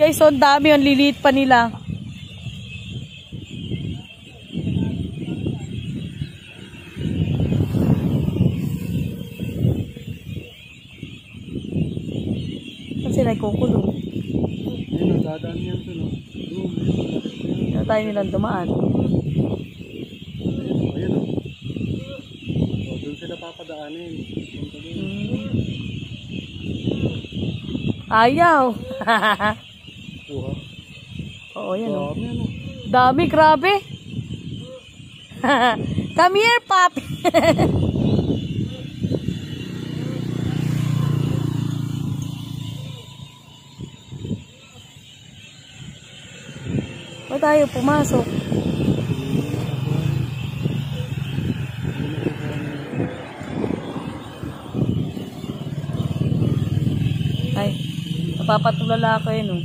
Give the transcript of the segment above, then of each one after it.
guys, so ang dami, ang liliit pa nila. Saan sila kukulong? Ayun, dadaan yan to, no? Saan tayo nilang dumaan? Ayun, no? O, doon sila papadaanin. Ayaw. Kuha. Oo, yan o. Dami, ano? Dami, grabe. Come here, papi. O tayo pumasok. Ay, napapatulala ako yun, oh.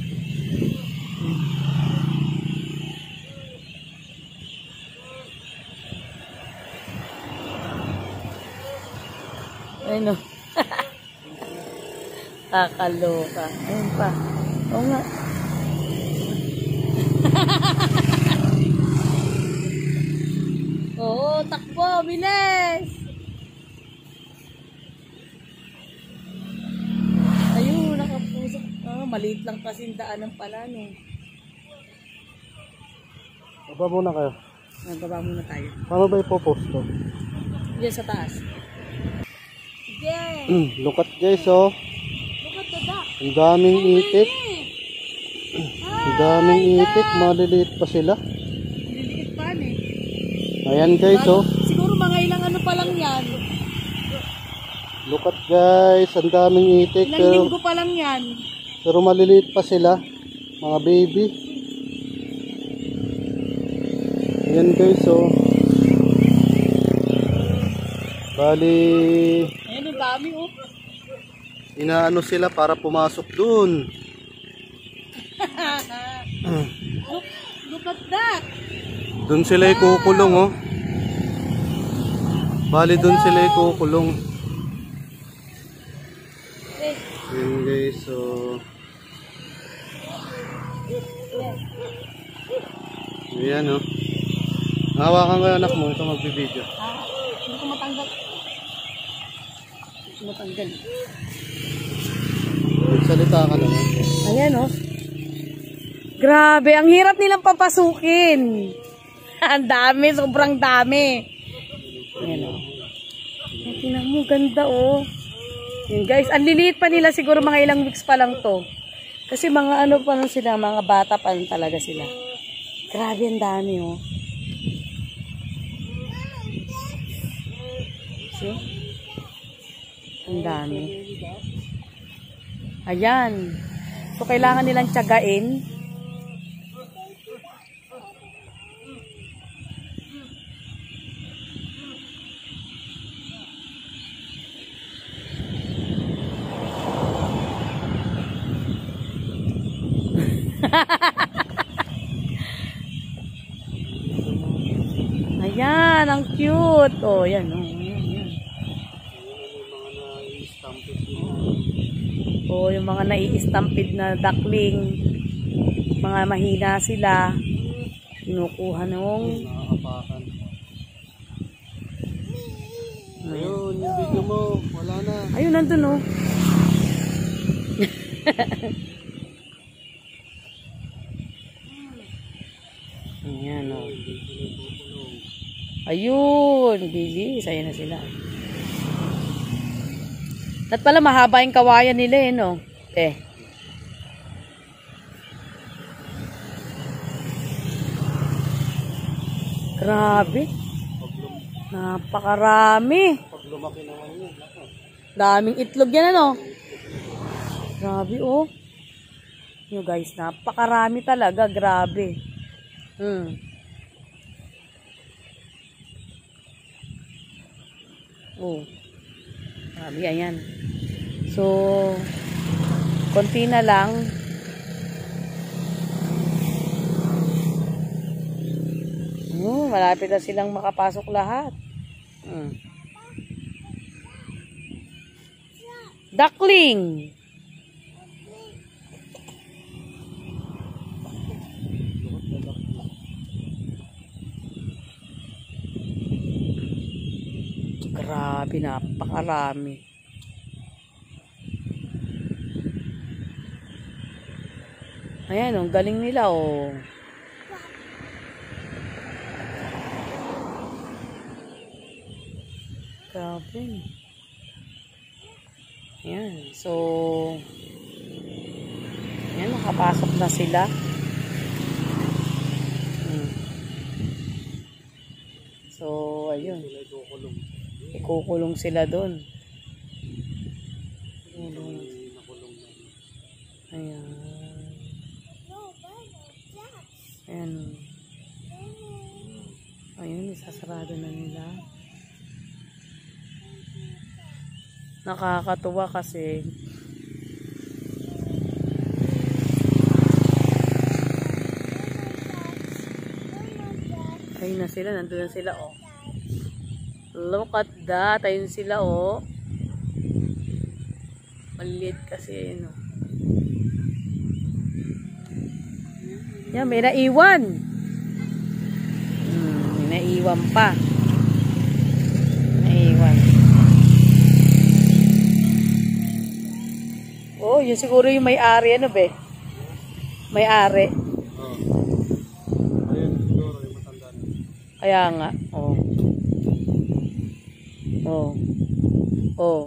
Ayun, oh. Kakaloka. Ayun pa. Oo nga. Oo, takbo, bilis! Ayun, nakapusok. Maliit lang kasi yung daanan pala, no. Baba muna kayo. Baba muna tayo. Paano ba ipopost to? Diyan sa taas. Sige! Look at guys, oh. Look at the duck. Ang daming itik. Ang daming itik. Maliliit pa sila. Liliit pa, eh. Ayan guys, oh. Siguro mga ilang ano pa lang yan. Look at guys. Ang daming itik. Ilang linggo pa lang yan. Pero maliliit pa sila. Mga baby. Ayan guys, oh. Bali, Ayan, ang dami, oh. inaano sila para pumasok dun. Look at that. Dun sila ikukulong, oh. Bali, dun sila ikukulong. Ayan guys, so ayan, oh. Hawakan ko yung anak mo, ito magbibideo. Hindi ko matanggal. Hindi ko matanggal. Magsalita ka naman. Ayan, oh. Grabe, ang hirap nilang papasukin. Ang dami, sobrang dami. Ayan, oh. Tingnan mo, ganda, oh. Ayan, guys, ang liliit pa nila, siguro mga ilang weeks pa lang to. Kasi mga ano pa lang sila, mga bata pa lang talaga sila. Grabe, ang dami, oh. See? Ang dami. Ayan. So, kailangan nilang tiyagain. Ayan, ang cute. Oh, yan, oh. O yung mga nai-stampede na duckling, mga mahina sila, kinukuha nung Nakakapakan. Ayun, yung video mo, wala na. ayun, nandun, oh. Ayan, oh. Ayun, bilis, ayan na sila. At pala mahaba yung kawayan nila, eh, no? Grabe. Napakarami. Pag lumaki naman yun. Daming itlog yan, ano? Grabe, oh. Yo guys, napakarami talaga. Grabe. Oh. Grabe, ayan. So, konti na lang. Malapit na silang makapasok lahat. Duckling. Grabe, napakarami. Ayan, ang galing nila, oh. Grabe. Ayan, so, ayan, nakapasok na sila. So, ayun. Ikukulong sila doon. Ayan. Ayan. Ayun, isasarado na nila. Nakakatuwa kasi ayun na sila, nandun na sila, oh. Look at that. Ayun sila, oh. Maliit kasi, ayun, oh. Yan, may naiwan. May naiwan pa. Naiwan. Oh, yun siguro yung may-ari, ano be? May-ari. Ayun, siguro yung matanda na. Kaya nga, oh. Oh. Oh.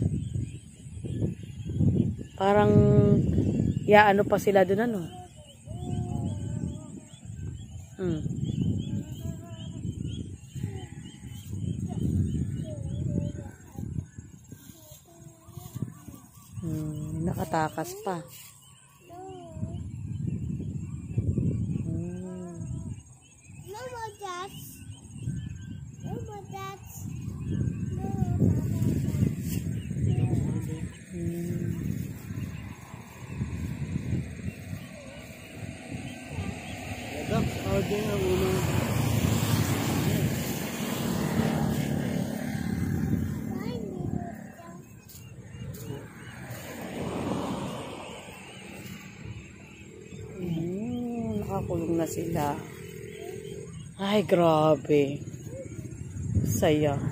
Parang, ya, ano pa sila dun, ano? Nakatakas pa. No more jets. No more jets. Nakakulong na sila. Ay, grabe. Saya.